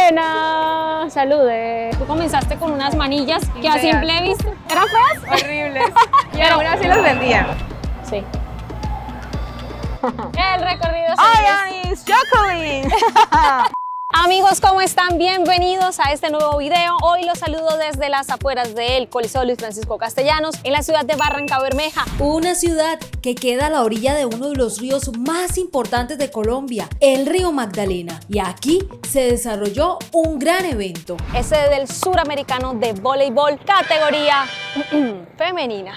Elena, salude. Tú comenzaste con unas manillas que a simple vista eran feas. Horribles. Y aún así los vendía. Sí. El recorrido ¡Ay, Jacqueline! Amigos, ¿cómo están? Bienvenidos a este nuevo video. Hoy los saludo desde las afueras del Coliseo Luis Francisco Castellanos, en la ciudad de Barrancabermeja. Una ciudad que queda a la orilla de uno de los ríos más importantes de Colombia, el río Magdalena. Y aquí se desarrolló un gran evento. Es sede del Suramericano de Voleibol, categoría femenina.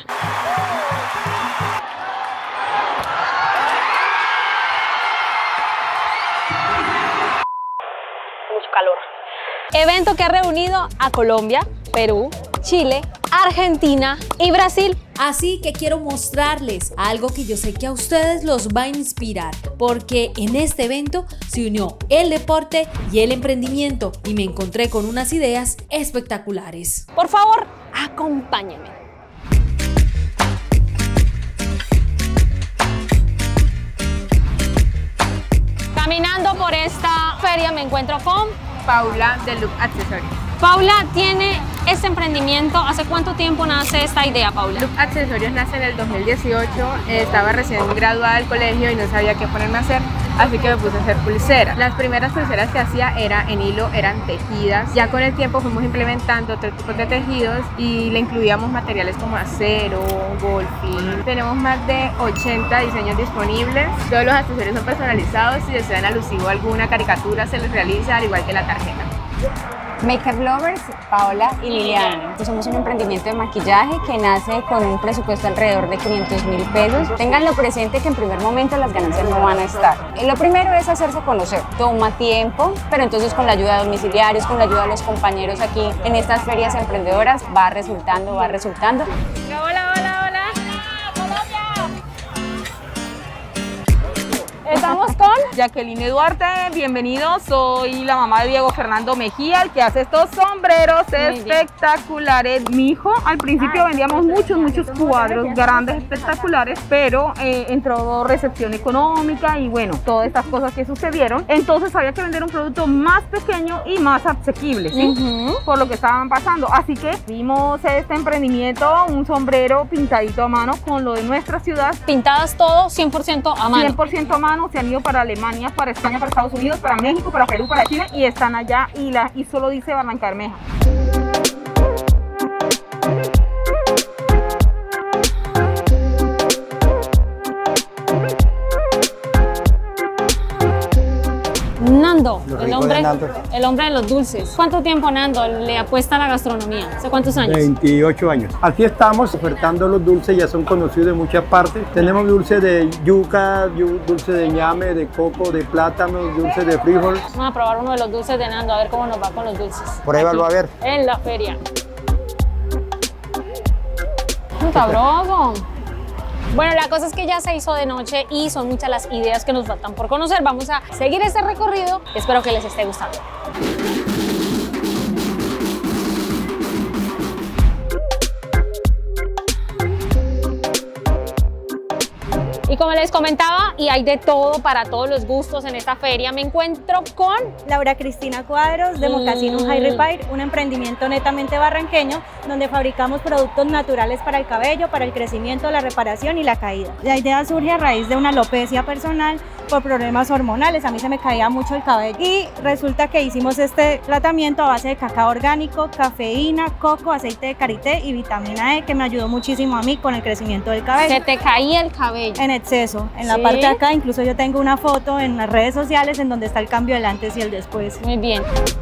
Calor. Evento que ha reunido a Colombia, Perú, Chile, Argentina y Brasil. Así que quiero mostrarles algo que yo sé que a ustedes los va a inspirar, porque en este evento se unió el deporte y el emprendimiento y me encontré con unas ideas espectaculares. Por favor, acompáñenme. Caminando por esta feria me encuentro con Paula de Look Accesorios. Paula tiene este emprendimiento. ¿Hace cuánto tiempo nace esta idea, Paula? Look Accesorios nace en el 2018. Estaba recién graduada del colegio y no sabía qué ponerme a hacer, así que me puse a hacer pulseras. Las primeras pulseras que hacía en hilo, eran tejidas. Ya con el tiempo fuimos implementando otros tipos de tejidos y le incluíamos materiales como acero, golfín. Tenemos más de 80 diseños disponibles. Todos los accesorios son personalizados. Si desean alusivo a alguna caricatura, se les realiza, al igual que la tarjeta. Makeup Lovers, Paola y Liliana. Somos un emprendimiento de maquillaje que nace con un presupuesto alrededor de 500.000 pesos. Ténganlo presente que en primer momento las ganancias no van a estar. Lo primero es hacerse conocer. Toma tiempo, pero entonces con la ayuda de domiciliarios, con la ayuda de los compañeros aquí en estas ferias emprendedoras va resultando. Hola, hola, hola, hola. Estamos con Jacqueline Duarte, bienvenidos. Soy la mamá de Diego Fernando Mejía, el que hace estos sombreros espectaculares. Mi hijo al principio vendíamos muchos cuadros grandes, espectaculares, pero entró recepción económica y bueno, todas estas cosas que sucedieron. Entonces había que vender un producto más pequeño y más asequible, ¿sí? Por lo que estaban pasando. Así que vimos este emprendimiento, un sombrero pintadito a mano con lo de nuestra ciudad. pintadas todo 100% a mano. 100% a mano. Se han ido para Alemania, para España, para Estados Unidos, para México, para Perú, para Chile y están allá y solo dice Barrancabermeja. Nando, el hombre de los dulces. ¿Cuánto tiempo, Nando, le apuesta a la gastronomía? ¿Hace cuántos años? 28 años. Aquí estamos ofertando los dulces, ya son conocidos de muchas partes. Tenemos dulce de yuca, dulce de ñame, de coco, de plátano, dulce de frijol. Vamos a probar uno de los dulces de Nando, a ver cómo nos va con los dulces. Pruébalo a ver. En la feria. ¡Sabroso! Bueno, la cosa es que ya se hizo de noche y son muchas las ideas que nos faltan por conocer. Vamos a seguir este recorrido. Espero que les esté gustando. Y como les comentaba, y hay de todo para todos los gustos en esta feria, me encuentro con Laura Cristina Cuadros de Mocasino High Repair, un emprendimiento netamente barranqueño donde fabricamos productos naturales para el cabello, para el crecimiento, la reparación y la caída. La idea surge a raíz de una alopecia personal por problemas hormonales. A mí se me caía mucho el cabello y resulta que hicimos este tratamiento a base de cacao orgánico, cafeína, coco, aceite de karité y vitamina E, que me ayudó muchísimo a mí con el crecimiento del cabello. Se te caía el cabello. En exceso, en la ¿Sí? parte de acá, incluso yo tengo una foto en las redes sociales en donde está el cambio del antes y el después. Muy bien.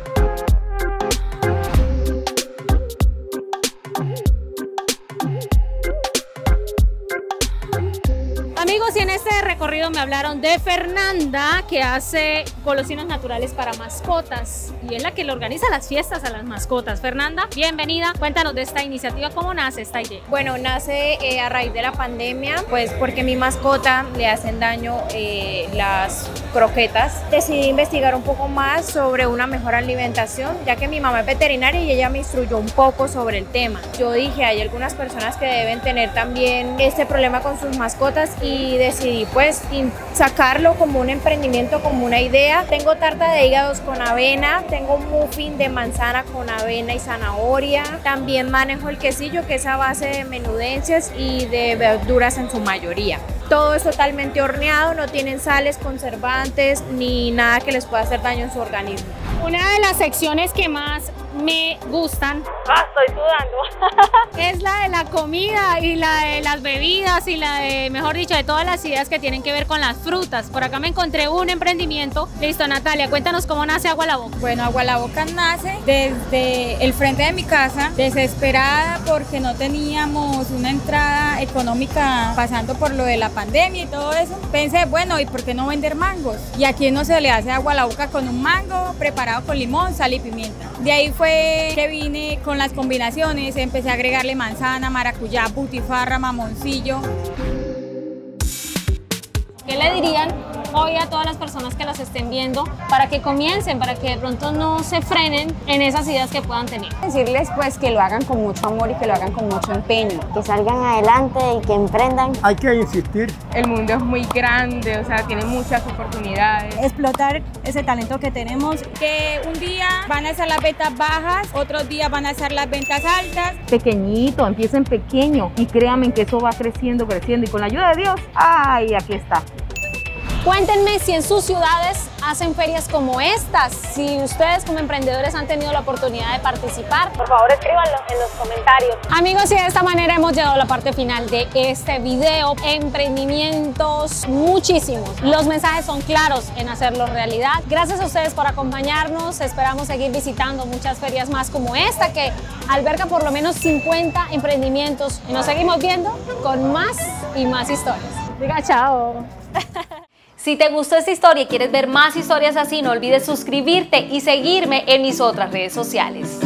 Amigos, y en este recorrido me hablaron de Fernanda, que hace golosinas naturales para mascotas y es la que le organiza las fiestas a las mascotas. Fernanda, bienvenida. Cuéntanos de esta iniciativa, ¿cómo nace esta idea? Bueno, nace a raíz de la pandemia, pues porque a mi mascota le hacen daño las croquetas. Decidí investigar un poco más sobre una mejor alimentación, ya que mi mamá es veterinaria y ella me instruyó un poco sobre el tema. Yo dije, hay algunas personas que deben tener también este problema con sus mascotas y y decidí pues sacarlo como un emprendimiento, como una idea. Tengo tarta de hígados con avena, tengo un muffin de manzana con avena y zanahoria. También manejo el quesillo, que es a base de menudencias y de verduras en su mayoría. Todo es totalmente horneado, no tienen sales, conservantes ni nada que les pueda hacer daño en su organismo. Una de las secciones que más me gustan, Estoy sudando. es la de la comida y la de las bebidas y la de, mejor dicho, de todas las ideas que tienen que ver con las frutas. Por acá me encontré un emprendimiento. Listo, Natalia, cuéntanos cómo nace Agua la Boca. Bueno, Agua la Boca nace desde el frente de mi casa, desesperada porque no teníamos una entrada económica pasando por lo de la pandemia y todo eso. Pensé, bueno, ¿y por qué no vender mangos? Y a quién no se le hace agua a la boca con un mango preparado con limón, sal y pimienta. De ahí fue que vine con las combinaciones, empecé a agregarle manzana, maracuyá, butifarra, mamoncillo. ¿Qué le dirían hoy a todas las personas que las estén viendo para que comiencen, para que de pronto no se frenen en esas ideas que puedan tener? Decirles pues que lo hagan con mucho amor y que lo hagan con mucho empeño, que salgan adelante y que emprendan. Hay que insistir. El mundo es muy grande, o sea, tiene muchas oportunidades. Explotar ese talento que tenemos. Que un día van a ser las ventas bajas, otros días van a ser las ventas altas. Pequeñito, empiecen pequeño y créanme que eso va creciendo, creciendo y con la ayuda de Dios, ¡ay, aquí está! Cuéntenme si en sus ciudades hacen ferias como estas, si ustedes como emprendedores han tenido la oportunidad de participar. Por favor, escríbanlo en los comentarios. Amigos, y de esta manera hemos llegado a la parte final de este video. Emprendimientos muchísimos. Los mensajes son claros en hacerlo realidad. Gracias a ustedes por acompañarnos. Esperamos seguir visitando muchas ferias más como esta que alberga por lo menos 50 emprendimientos. Y nos seguimos viendo con más y más historias. Diga chao. Si te gustó esta historia y quieres ver más historias así, no olvides suscribirte y seguirme en mis otras redes sociales.